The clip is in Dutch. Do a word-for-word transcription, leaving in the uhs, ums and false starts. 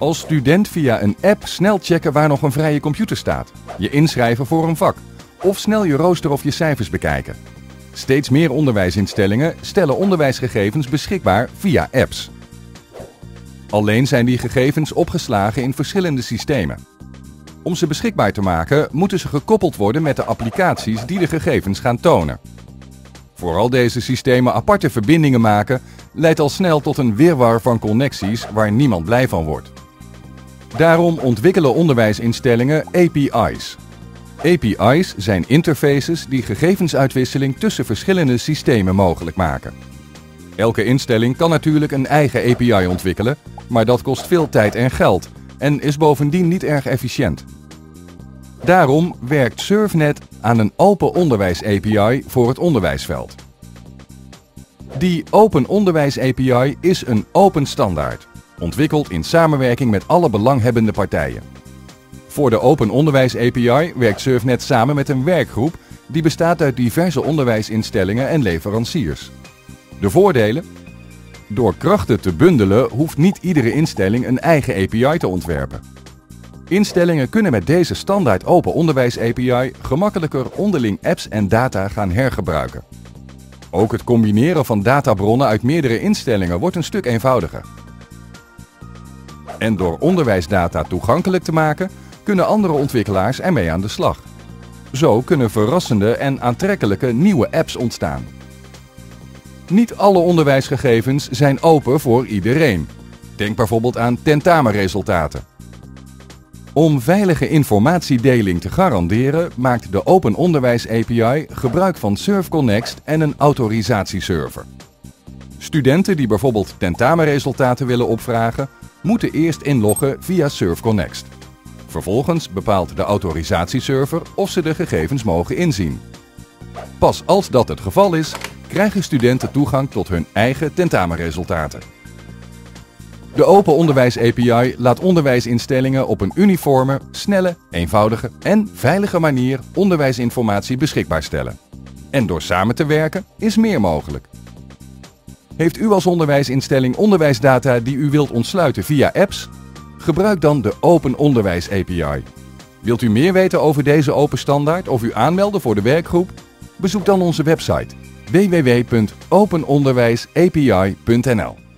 Als student via een app snel checken waar nog een vrije computer staat, je inschrijven voor een vak of snel je rooster of je cijfers bekijken. Steeds meer onderwijsinstellingen stellen onderwijsgegevens beschikbaar via apps. Alleen zijn die gegevens opgeslagen in verschillende systemen. Om ze beschikbaar te maken moeten ze gekoppeld worden met de applicaties die de gegevens gaan tonen. Vooral deze systemen aparte verbindingen maken leidt al snel tot een wirwar van connecties waar niemand blij van wordt. Daarom ontwikkelen onderwijsinstellingen A P I's. A P I's zijn interfaces die gegevensuitwisseling tussen verschillende systemen mogelijk maken. Elke instelling kan natuurlijk een eigen A P I ontwikkelen, maar dat kost veel tijd en geld en is bovendien niet erg efficiënt. Daarom werkt SURFnet aan een Open Onderwijs A P I voor het onderwijsveld. Die Open Onderwijs A P I is een open standaard, ontwikkeld in samenwerking met alle belanghebbende partijen. Voor de Open Onderwijs A P I werkt SURFnet samen met een werkgroep die bestaat uit diverse onderwijsinstellingen en leveranciers. De voordelen? Door krachten te bundelen hoeft niet iedere instelling een eigen A P I te ontwerpen. Instellingen kunnen met deze standaard Open Onderwijs A P I gemakkelijker onderling apps en data gaan hergebruiken. Ook het combineren van databronnen uit meerdere instellingen wordt een stuk eenvoudiger. En door onderwijsdata toegankelijk te maken, kunnen andere ontwikkelaars ermee aan de slag. Zo kunnen verrassende en aantrekkelijke nieuwe apps ontstaan. Niet alle onderwijsgegevens zijn open voor iedereen. Denk bijvoorbeeld aan tentamenresultaten. Om veilige informatiedeling te garanderen maakt de Open Onderwijs A P I gebruik van SurfConnext en een autorisatieserver. Studenten die bijvoorbeeld tentamenresultaten willen opvragen, moeten eerst inloggen via SurfConnext. Vervolgens bepaalt de autorisatieserver of ze de gegevens mogen inzien. Pas als dat het geval is, krijgen studenten toegang tot hun eigen tentamenresultaten. De Open Onderwijs A P I laat onderwijsinstellingen op een uniforme, snelle, eenvoudige en veilige manier onderwijsinformatie beschikbaar stellen. En door samen te werken is meer mogelijk. Heeft u als onderwijsinstelling onderwijsdata die u wilt ontsluiten via apps? Gebruik dan de Open Onderwijs A P I. Wilt u meer weten over deze open standaard of u aanmelden voor de werkgroep? Bezoek dan onze website w w w punt open onderwijs a p i punt n l.